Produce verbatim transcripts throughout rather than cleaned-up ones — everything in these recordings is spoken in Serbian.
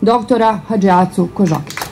doktora Hadžiacu Kožokića.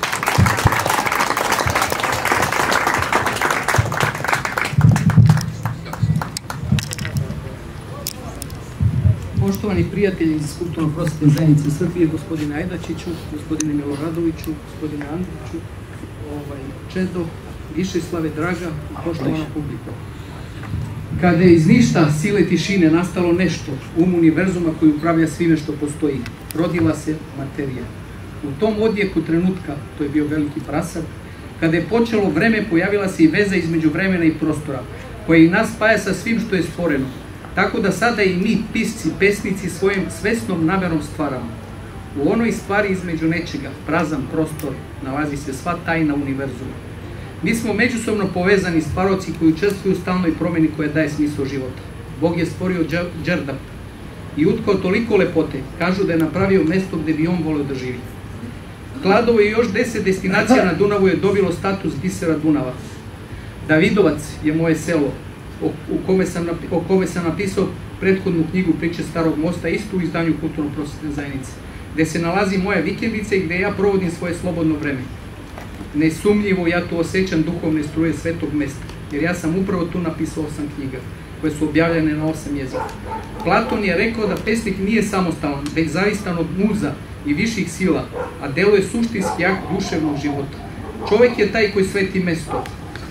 Poštovani prijatelji iz Kulturno-prosvetne zajednice Srbije, gospodine Ajdačiću, gospodine Miloradoviću, gospodine Andriću, ovaj, Čedo, Višeslave, draga i poštovana publika. Kada je iz ništa sile tišine nastalo nešto, um univerzuma koji upravlja svime što postoji, rodila se materija. U tom odjeku trenutka, to je bio veliki prasak, kada je počelo vreme, pojavila se i veza između vremena i prostora, koja i nas spaja sa svim što je stvoreno. Tako da sada i mi, pisci, pesnici, svojim svesnom namerom stvaramo. U onoj stvari između nečega, prazan prostor, nalazi se sva tajna univerzuma. Mi smo međusobno povezani stvaroci koji učestvuju u stalnoj promeni koja daje smisao života. Bog je stvorio Đerdap i utkao toliko lepote, kažu da je napravio mesto gde bi on voleo da živi. Kladovo i još deset destinacija na Dunavu je dobilo status bisera Dunava. Davidovac je moje selo, o kome sam, o kome sam napisao prethodnu knjigu Priče starog mosta, isto u izdanju Kulturno-prosvetne zajednice, gde se nalazi moja vikendica i gde ja provodim svoje slobodno vreme. Nesumnjivo ja tu osjećam duhovne struje svetog mesta, jer ja sam upravo tu napisao osam knjiga, koje su objavljene na osam jezika. Platon je rekao da pesnik nije samostalan, već zavistan od muza i viših sila, a delo je suštinski akt duševnog života. Čovek je taj koji sveti mesto,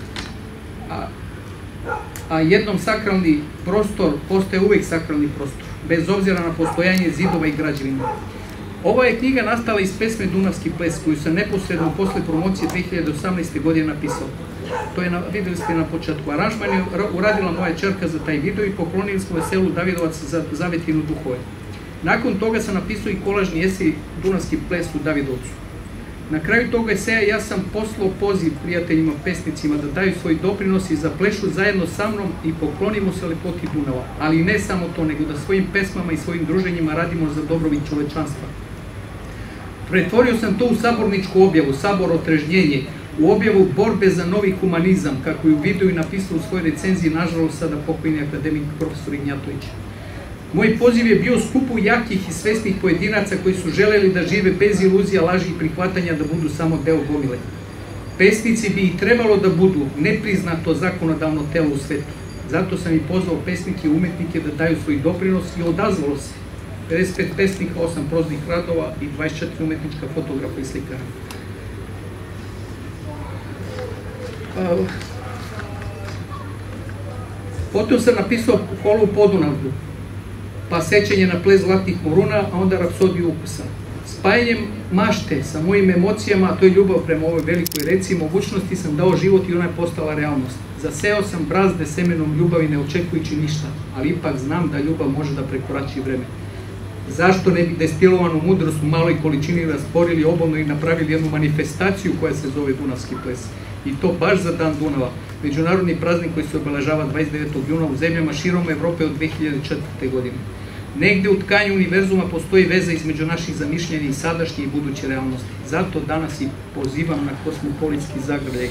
a a jednom sakralni prostor postaje uvek sakralni prostor, bez obzira na postojanje zidova i građevina. Ova je knjiga nastala iz pesme Dunavski ples, koju sam neposredno posle promocije dve hiljade osamnaeste. godine napisao. To je, videli ste na početku, aranžman je uradila moja ćerka za taj video i poklonili smo je selu Davidovac za zavetinu duhove. Nakon toga sam napisao i kolažni esej Dunavski ples u Davidovcu. Na kraju toga eseja ja sam poslao poziv prijateljima, pesnicima da daju svoj doprinos i zaplešu zajedno sa mnom i poklonimo se lepoti Dunava. Ali ne samo to, nego da svojim pesmama i svojim druženjima radimo za dobrobit čovečanstva. Pretvorio sam to u saborničku objavu, sabor otrežnjenje, u objavu borbe za novi humanizam, kako je u videu i napisao u svojoj recenziji, nažalost sada pokojni akademik profesor Ignjatović. Moj poziv je bio skupu jakih i svesnih pojedinaca koji su želeli da žive bez iluzija, laži i prihvatanja da budu samo deo gomile. Pesnici bi i trebalo da budu nepriznato zakonodavno telo u svetu. Zato sam i pozvao pesnike i umetnike da daju svoj doprinos i odazvalo se. pedeset pet pesnika, osam proznih radova i dvadeset četiri umetnička fotografa i slikara. Potom sam napisao Kolu u Podunavlju, pa sećanje na ples zlatnih moruna, a onda rapsodiju ukusa. Spajanjem mašte sa mojim emocijama, a to je ljubav prema ovoj velikoj reci, mogućnosti sam dao život i ona je postala realnost. Zaseo sam brazde semenom ljubavi ne očekujući ništa, ali ipak znam da ljubav može da prekorači vreme. Zašto ne bi destilovanu mudrost u maloj količini rasporili obolno i napravili jednu manifestaciju koja se zove Dunavski ples? I to baš za Dan Dunava, međunarodni praznik koji se obeležava dvadeset devetog juna u zemljama širom Evrope od dve hiljade četvrte. godine. Negde u tkanju univerzuma postoji veza između naših zamišljanja i sadašnje i buduće realnosti. Zato danas i pozivam na kosmopolitski zagrljaj.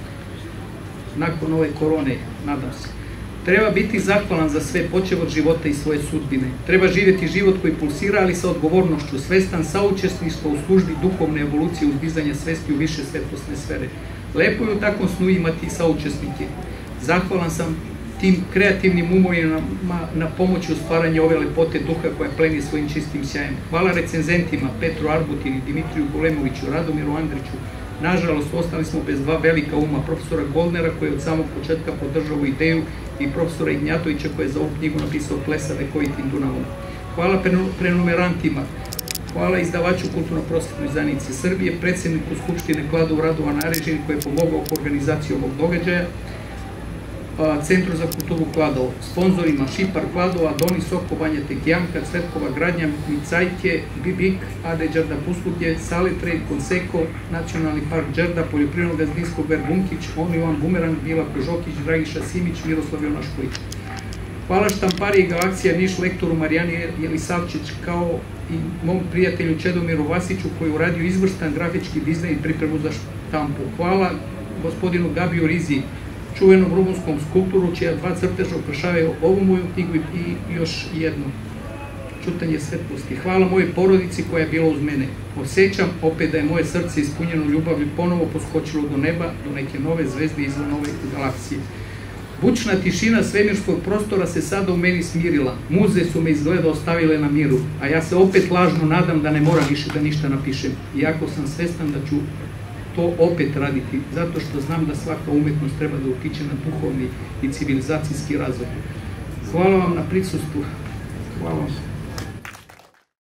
Nakon ove korone, nadam se. Treba biti zahvalan za sve, počev od života i svoje sudbine. Treba živjeti život koji pulsira, ali sa odgovornošću, svestan saučesništva u službi duhovne evolucije, uzdizanja svesti u više svetlosne sfere. Lepo je u takvom snu imati saučesnike. Zahvalan sam tim kreativnim umovima na pomoći u stvaranju ove lepote duha koja pleni svojim čistim sjajem. Hvala recenzentima Petru Arbutini, Dimitriju Golemoviću, Radomiru Andriću. Nažalost, ostali smo bez dva velika uma, profesora Goldnera koji je od samog početka podržao ideju i profesora Ignjatovića koji je za ovu knjigu napisao Plesa vekovitim Dunavom. Hvala prenumerantima, hvala izdavaču Kulturno-prosvetnoj zajednici Srbije, predsjedniku Skupštine Kladovo Radovan Arežin koji je pomogao oko organizacije ovog događaja, Centru za kulturu Kladovo, sponzorima Šipar Kladovo, Adonis Soko, Banja Tekjanka, Cvetkova Gradnja, Micajke, Bibik, Ade Đerda Puslutlje, Sale Trade, Konseko, Nacionalni park Đerda, Poljoprivredno gazdinsko Verbunkić, On Ivan Bumerang, Bila Kožokić, Dragiša Simić, Miroslav Jonašković. Hvala Štampariji Galaksija Niš, lektoru Marijani Jelisavčić, kao i mom prijatelju Čedomiru Vasiću koji je uradio izvrstan grafički dizajn i pripremu za štampu. Hvala gospodinu Gabiju Rizi, čuvenom rumunskom skulptoru, čija dva crteža ukrašavaju ovu moju knjigu i još jednu. čutanje svetlosti. Hvala mojoj porodici koja je bila uz mene. Osjećam opet da je moje srce ispunjeno ljubavlju ponovo poskočilo do neba, do neke nove zvezde izvan nove galaksije. Bučna tišina svemirskog prostora se sada u meni smirila. Muze su me izgleda ostavile na miru, a ja se opet lažno nadam da ne moram više da ništa napišem. Iako sam svestan da ću to opet raditi, zato što znam da svaka umetnost treba da utiče na duhovni i civilizacijski razvoj. Hvala vam na prisustvu. Hvala vam.